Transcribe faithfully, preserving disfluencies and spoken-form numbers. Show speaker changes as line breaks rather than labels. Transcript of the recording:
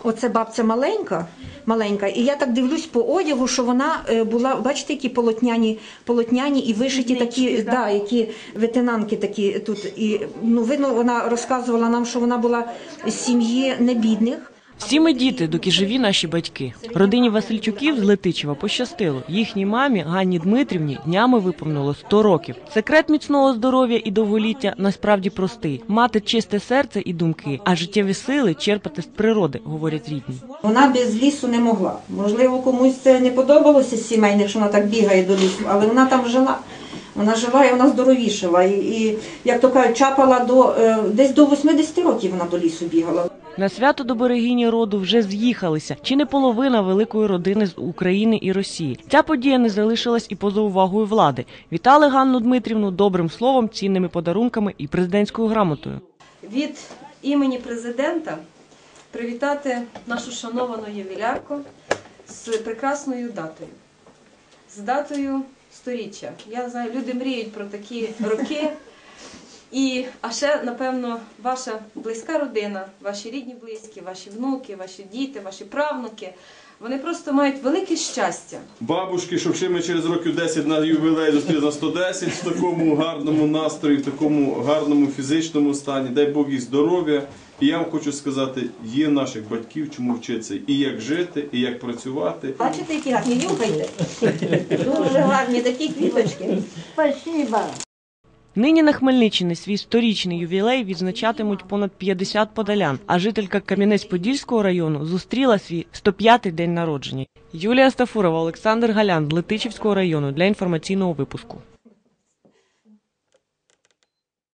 Оце бабця маленька, маленька, і я так дивлюсь по одягу, що вона була, бачите, які полотняні, полотняні і вишиті такі, да. Да, які ветенанки такі тут. І, ну, видно, вона розказувала нам, що вона була з сім'ї небідних.
Всі ми діти, доки живі наші батьки. Родині Васильчуків з Летичева пощастило. Їхній мамі Ганні Дмитрівні днями виповнило сто років. Секрет міцного здоров'я і довголіття насправді простий. Мати чисте серце і думки, а життєві сили черпати з природи, говорять рідні.
Вона без лісу не могла. Можливо, комусь це не подобалося з сімейних, що вона так бігає до лісу, але вона там жила. Вона жила і вона здоровішала. І, і як то кажуть, чапала до, десь до восьмидесяти років вона до лісу бігала.
На свято до берегині роду вже з'їхалися чи не половина великої родини з України і Росії. Ця подія не залишилась і поза увагою влади. Вітали Ганну Дмитрівну добрим словом, цінними подарунками і президентською грамотою.
Від імені президента привітати нашу шановану ювілярку з прекрасною датою. З датою сторіччя. Я знаю, люди мріють про такі роки. І, а ще, напевно, ваша близька родина, ваші рідні близькі, ваші внуки, ваші діти, ваші правнуки, вони просто мають велике щастя.
Бабушки, щоб ще ми через років десять на ювілей зустріли на сто десять в такому гарному настрої, в такому гарному фізичному стані, дай Бог їй здоров'я. І я вам хочу сказати, є наших батьків, чому вчитися і як жити, і як працювати.
Бачите, які гарні, нюхайте. Дуже гарні такі квіточки. Спасибо.
Нині на Хмельниччині свій сторічний ювілей відзначатимуть понад п'ятдесят подолян, а жителька Кам'янець-Подільського району зустріла свій сто п'ятий день народження. Юлія Стафурова, Олександр Галян з Летичівського району для інформаційного випуску.